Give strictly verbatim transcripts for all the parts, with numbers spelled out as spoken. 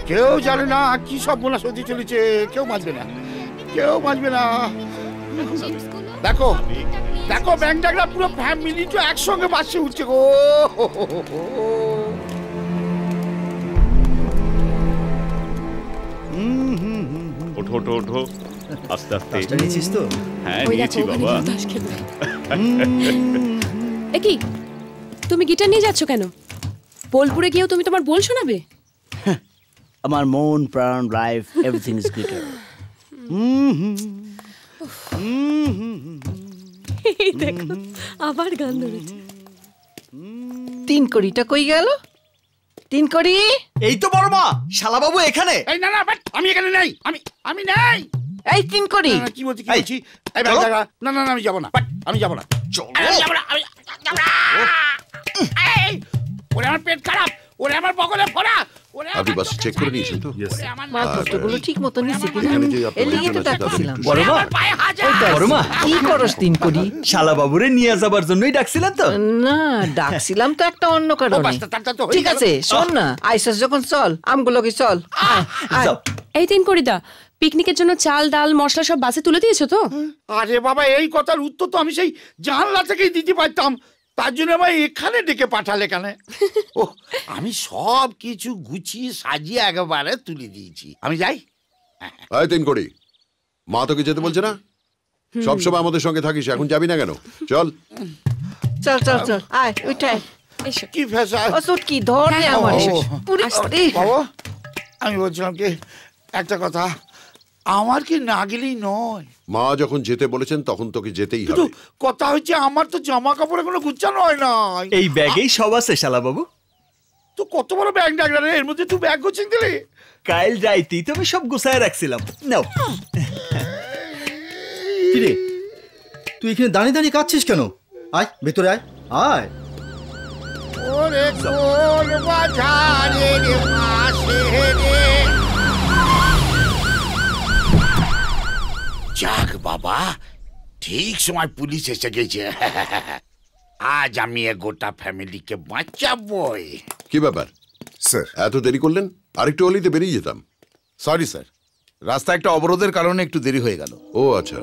কেউ জানে না কি সব বোনাস হতে চলেছে, কেউ বাঁচবে না, কেউ বাঁচবে না। দেখো দেখো ব্যাংক ডাকরা পুরো ফ্যামিলি তো একসঙ্গে বাসে উঠছে গো। ওঠো ওঠো ওঠো, আস্তে আস্তে। নিয়েছিস তো? হ্যাঁ নিয়েছি বাবা। কি তুমি গিটার নিয়ে যাচ্ছ কেন? বোলপুরে গিয়েও তুমি তোমার বোল শোনাবে? আমার মন প্রাণ লাইফ এভরিথিং ইজ গিটার। দেখো আবার গান ধরেছে। তিন কোটিটা কই গেল? তিন কোটি এই তো বড় মা, শালা বাবু এখানে। এই না না আমি এখানে নাই, আমি আমি নাই। এই তিন কোটি কি বলছি কি বলছি? এই ব্যাংক ডাকরা না না আমি যাব না, আমি যাব না, আমি যাব না, আমি যাব না। এই ওরে আমার পেট খারাপ, ওরে আমার বগলে ফোড়া, ওরে আপনি বাস চেক করে নিয়েছেন তো? মালপত্রগুলো ঠিক মতো নিছি কিনা এর লিগে তো ডাকছিলাম। বড় মা বড় মা কি করস তিন কোটি? শালা বাবুরে নিয়ে যাবার জন্যই ডাকছিলেন তো? না ডাকছিলাম তো একটা অন্য কারণে। ঠিক আছে শোন না, আইসস যখন চল আমগুলো কি চল। এই তিন কোটিদা, পিকনিকের জন্য চাল ডাল মশলা সব বাসে তুলে দিয়েছো তো? আরে বাবা এই কথার উত্তর তো আমি সেই জানলা থেকেই দিতে পারতাম, তার জন্য আমার এখানে ডেকে পাঠালে কেন? ও আমি সব কিছু গুছিয়ে সাজিয়ে একেবারে তুলে দিয়েছি, আমি যাই। আয় তিন কোটি, মা তোকে যেতে বলছে না? সবসময় আমাদের সঙ্গে থাকিস, এখন যাবি না কেন? চল চল চল চল আয় উঠাই। কি ফেসা ও সুটকি ধর নে আমার। বাবা আমি বলছিলাম কি একটা কথা, আমার কি না গেলেই নয়? মা যখন যেতে বলেছেন তখন তোকে যেতেই কিন্তু হবে। কথা হচ্ছে আমার তো জামা কাপড়ে কোনো গুছানো হয় না। এই ব্যাগেই সব আছে শালা বাবু। তো কত বড় ব্যাগ ডাকলা রে, এর মধ্যে তুই ব্যাগ গুছিয়ে দিলি? কাল রাইতেই তো আমি সব গুছায় রাখছিলাম। নাও। কি রে তুই এখানে দাঁড়িয়ে দাঁড়িয়ে কাঁদছিস কেন? আয় ভেতরে আয় আয়। ওরে কোন বাজারের পাশে রে। যাক বাবা, ঠিক সময় পুলিশ এসে গেছে। আজ আমি এ গোটা ফ্যামিলিকে বাঁচাবই। কি ব্যাপার স্যার? এত দেরি করলেন? আরেকটু হলেই বেরিয়ে যেতাম। সরি স্যার, রাস্তা একটা অবরোধের কারণে একটু দেরি হয়ে গেল। ও আচ্ছা।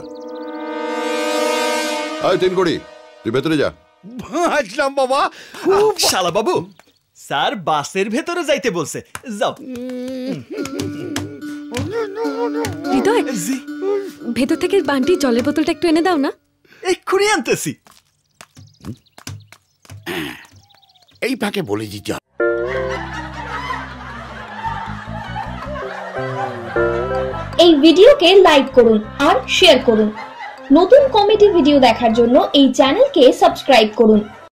আয় তিন কোটি, তুই ভেতরে যা। বাঁচলাম বাবা। শালা বাবু স্যার বাসের ভেতরে যাইতে বলছে, যাও। হৃদয় ভেতর থেকে বান্টি জলের বোতলটা একটু এনে দাও না। এক্ষুনি আনতেছি। এই ফাঁকে বলে দিতে হবে, এই ভিডিওকে লাইক করুন আর শেয়ার করুন। নতুন কমেডি ভিডিও দেখার জন্য এই চ্যানেলকে সাবস্ক্রাইব করুন।